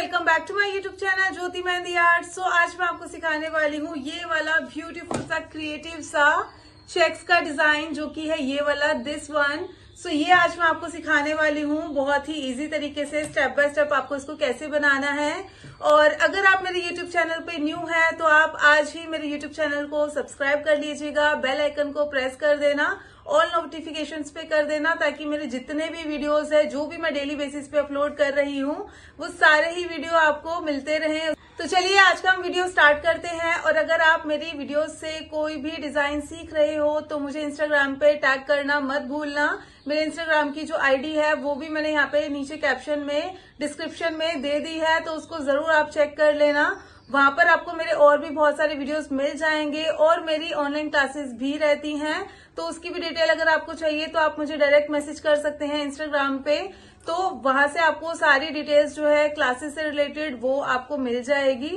Welcome back to my YouTube channel Jyoti Mehndi art. So आज मैं आपको सिखाने वाली हूँ ये वाला ब्यूटीफुल सा क्रिएटिव सा चेक्स का डिजाइन, जो कि है ये वाला दिस वन। सो ये आज मैं आपको सिखाने वाली हूँ बहुत ही इजी तरीके से, स्टेप बाय स्टेप आपको इसको कैसे बनाना है। और अगर आप मेरे यूट्यूब चैनल पे न्यू हैं तो आप आज ही मेरे यूट्यूब चैनल को सब्सक्राइब कर लीजिएगा, बेल आइकन को प्रेस कर देना, ऑल नोटिफिकेशंस पे कर देना, ताकि मेरे जितने भी वीडियोस है जो भी मैं डेली बेसिस पे अपलोड कर रही हूँ वो सारे ही वीडियो आपको मिलते रहें। तो चलिए आज का हम वीडियो स्टार्ट करते हैं। और अगर आप मेरी वीडियोस से कोई भी डिजाइन सीख रहे हो तो मुझे इंस्टाग्राम पे टैग करना मत भूलना। मेरे इंस्टाग्राम की जो आईडी है वो भी मैंने यहाँ पे नीचे कैप्शन में डिस्क्रिप्शन में दे दी है, तो उसको जरूर आप चेक कर लेना। वहां पर आपको मेरे और भी बहुत सारे वीडियोस मिल जाएंगे और मेरी ऑनलाइन क्लासेस भी रहती हैं, तो उसकी भी डिटेल अगर आपको चाहिए तो आप मुझे डायरेक्ट मैसेज कर सकते हैं इंस्टाग्राम पे। तो वहां से आपको सारी डिटेल्स जो है क्लासेस से रिलेटेड वो आपको मिल जाएगी।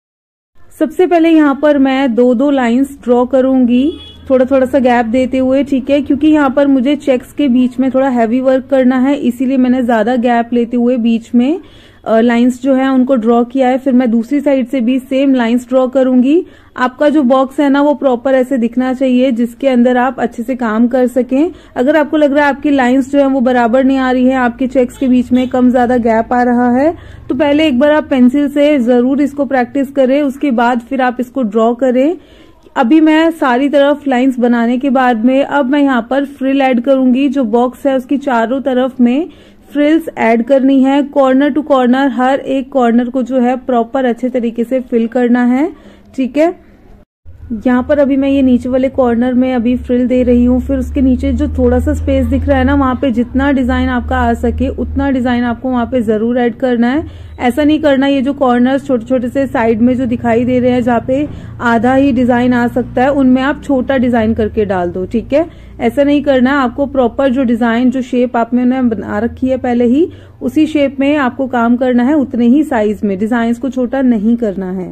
सबसे पहले यहाँ पर मैं दो लाइंस ड्रॉ करूंगी, थोड़ा थोड़ा सा गैप देते हुए, ठीक है, क्योंकि यहाँ पर मुझे चेक्स के बीच में थोड़ा हैवी वर्क करना है, इसीलिए मैंने ज्यादा गैप लेते हुए बीच में लाइंस जो है उनको ड्रॉ किया है। फिर मैं दूसरी साइड से भी सेम लाइंस ड्रॉ करूंगी। आपका जो बॉक्स है ना वो प्रॉपर ऐसे दिखना चाहिए जिसके अंदर आप अच्छे से काम कर सकें। अगर आपको लग रहा है आपकी लाइंस जो है वो बराबर नहीं आ रही है, आपके चेक्स के बीच में कम ज्यादा गैप आ रहा है, तो पहले एक बार आप पेंसिल से जरूर इसको प्रैक्टिस करें, उसके बाद फिर आप इसको ड्रॉ करें। अभी मैं सारी तरफ लाइंस बनाने के बाद में अब मैं यहाँ पर फ्रिल ऐड करूंगी। जो बॉक्स है उसकी चारों तरफ में फ्रिल्स ऐड करनी है, कॉर्नर टू कॉर्नर, हर एक कॉर्नर को जो है प्रॉपर अच्छे तरीके से फिल करना है, ठीक है। यहाँ पर अभी मैं ये नीचे वाले कॉर्नर में अभी फ्रिल दे रही हूँ। फिर उसके नीचे जो थोड़ा सा स्पेस दिख रहा है ना, वहां पे जितना डिजाइन आपका आ सके उतना डिजाइन आपको वहां पे जरूर ऐड करना है। ऐसा नहीं करना ये जो कॉर्नर्स छोटे छोटे से साइड में जो दिखाई दे रहे हैं जहाँ पे आधा ही डिजाइन आ सकता है, उनमें आप छोटा डिजाइन करके डाल दो, ठीक है। ऐसा नहीं करना है, आपको प्रॉपर जो डिजाइन जो शेप आपने बना रखी है पहले ही, उसी शेप में आपको काम करना है, उतने ही साइज में, डिजाइन को छोटा नहीं करना है।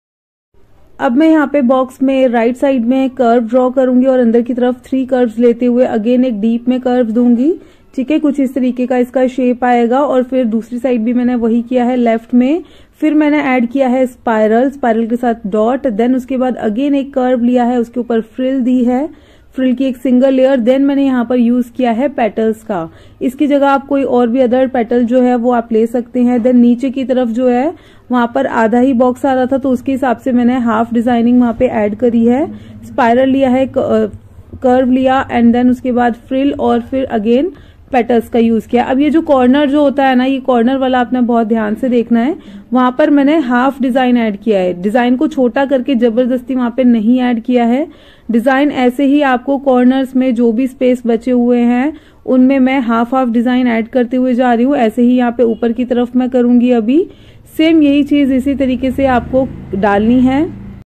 अब मैं यहाँ पे बॉक्स में राइट साइड में कर्व ड्रॉ करूंगी और अंदर की तरफ 3 कर्व्स लेते हुए अगेन एक डीप में कर्व दूंगी, ठीक है। कुछ इस तरीके का इसका शेप आएगा। और फिर दूसरी साइड भी मैंने वही किया है लेफ्ट में। फिर मैंने ऐड किया है स्पाइरल के साथ डॉट, देन उसके बाद अगेन एक कर्व लिया है, उसके ऊपर फ्रिल दी है, फ्रिल की एक सिंगल लेयर। देन मैंने यहाँ पर यूज किया है पेटल्स का, इसकी जगह आप कोई और भी अदर पेटल जो है वो आप ले सकते हैं। देन नीचे की तरफ जो है वहां पर आधा ही बॉक्स आ रहा था, तो उसके हिसाब से मैंने हाफ डिजाइनिंग वहां पे ऐड करी है। स्पाइरल लिया है, कर्व लिया, एंड देन उसके बाद फ्रिल और फिर अगेन पेटल्स का यूज किया। अब ये जो कॉर्नर जो होता है ना, ये कॉर्नर वाला आपने बहुत ध्यान से देखना है, वहां पर मैंने हाफ डिजाइन ऐड किया है। डिजाइन को छोटा करके जबरदस्ती वहां पे नहीं ऐड किया है। डिजाइन ऐसे ही आपको कॉर्नर्स में जो भी स्पेस बचे हुए हैं उनमें मैं हाफ डिजाइन ऐड करते हुए जा रही हूँ। ऐसे ही यहाँ पे ऊपर की तरफ मैं करूंगी। अभी सेम यही चीज इसी तरीके से आपको डालनी है।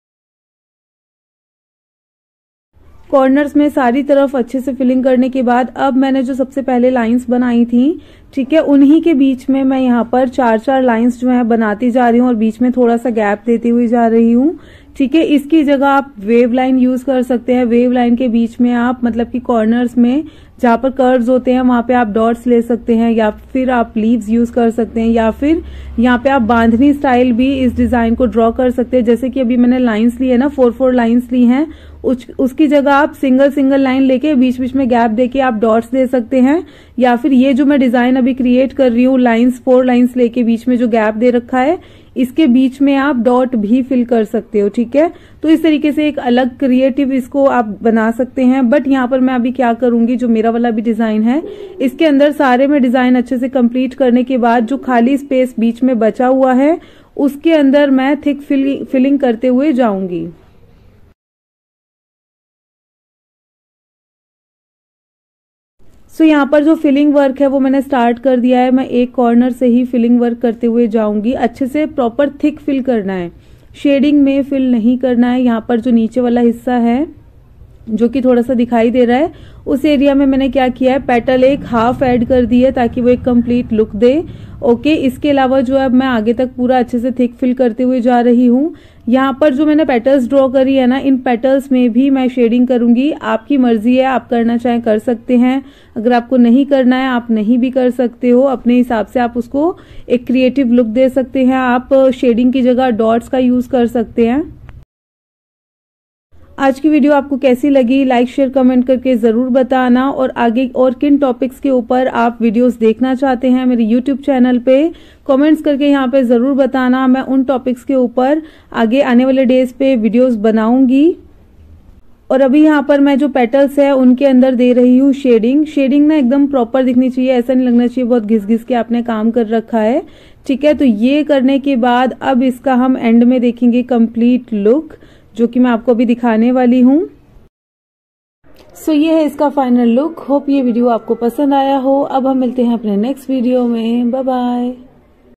कॉर्नर्स में सारी तरफ अच्छे से फिलिंग करने के बाद अब मैंने जो सबसे पहले लाइंस बनाई थी, ठीक है, उन्हीं के बीच में मैं यहाँ पर 4 लाइंस जो है बनाती जा रही हूँ और बीच में थोड़ा सा गैप देती हुई जा रही हूँ, ठीक है। इसकी जगह आप वेव लाइन यूज कर सकते हैं। वेव लाइन के बीच में आप मतलब कि कॉर्नर्स में जहाँ पर कर्व्स होते हैं वहां पे आप डॉट्स ले सकते हैं, या फिर आप लीव्स यूज कर सकते हैं, या फिर यहाँ पे आप बांधनी स्टाइल भी इस डिजाइन को ड्रॉ कर सकते हैं। जैसे कि अभी मैंने लाइंस ली है ना, 4 लाइंस ली हैं, उसकी जगह आप सिंगल लाइन लेके बीच बीच में गैप देके आप डॉट्स दे सकते हैं, या फिर ये जो मैं डिजाइन अभी क्रिएट कर रही हूँ लाइंस 4 लाइंस लेके बीच में जो गैप दे रखा है इसके बीच में आप डॉट भी फिल कर सकते हो, ठीक है। तो इस तरीके से एक अलग क्रिएटिव इसको आप बना सकते हैं। बट यहाँ पर मैं अभी क्या करूंगी, जो मेरा वाला भी डिजाइन है इसके अंदर सारे में डिजाइन अच्छे से कंप्लीट करने के बाद जो खाली स्पेस बीच में बचा हुआ है उसके अंदर मैं थिक फिलिंग करते हुए जाऊंगी। सो यहाँ पर जो फिलिंग वर्क है वो मैंने स्टार्ट कर दिया है। मैं एक कॉर्नर से ही फिलिंग वर्क करते हुए जाऊंगी। अच्छे से प्रॉपर थिक फिल करना है, शेडिंग में फिल नहीं करना है। यहाँ पर जो नीचे वाला हिस्सा है जो कि थोड़ा सा दिखाई दे रहा है, उस एरिया में मैंने क्या किया है, पेटल एक हाफ ऐड कर दी है ताकि वो एक कंप्लीट लुक दे। ओके, इसके अलावा जो है मैं आगे तक पूरा अच्छे से थिक फिल करते हुए जा रही हूँ। यहाँ पर जो मैंने पेटल्स ड्रॉ करी है ना, इन पेटल्स में भी मैं शेडिंग करूंगी। आपकी मर्जी है, आप करना चाहें कर सकते हैं, अगर आपको नहीं करना है आप नहीं भी कर सकते हो। अपने हिसाब से आप उसको एक क्रिएटिव लुक दे सकते हैं। आप शेडिंग की जगह डॉट्स का यूज कर सकते हैं। आज की वीडियो आपको कैसी लगी, लाइक शेयर कमेंट करके जरूर बताना। और आगे और किन टॉपिक्स के ऊपर आप वीडियोस देखना चाहते हैं मेरे यूट्यूब चैनल पे कमेंट्स करके यहाँ पे जरूर बताना। मैं उन टॉपिक्स के ऊपर आगे आने वाले डेज पे वीडियोस बनाऊंगी। और अभी यहाँ पर मैं जो पेटल्स है उनके अंदर दे रही हूँ शेडिंग। शेडिंग ना एकदम प्रॉपर दिखनी चाहिए, ऐसा नहीं लगना चाहिए बहुत घिस घिस के आपने काम कर रखा है। ठीक है, तो ये करने के बाद अब इसका हम एंड में देखेंगे कंप्लीट लुक, जो कि मैं आपको अभी दिखाने वाली हूँ। सो ये है इसका फाइनल लुक। होप ये वीडियो आपको पसंद आया हो। अब हम मिलते हैं अपने नेक्स्ट वीडियो में। Bye bye.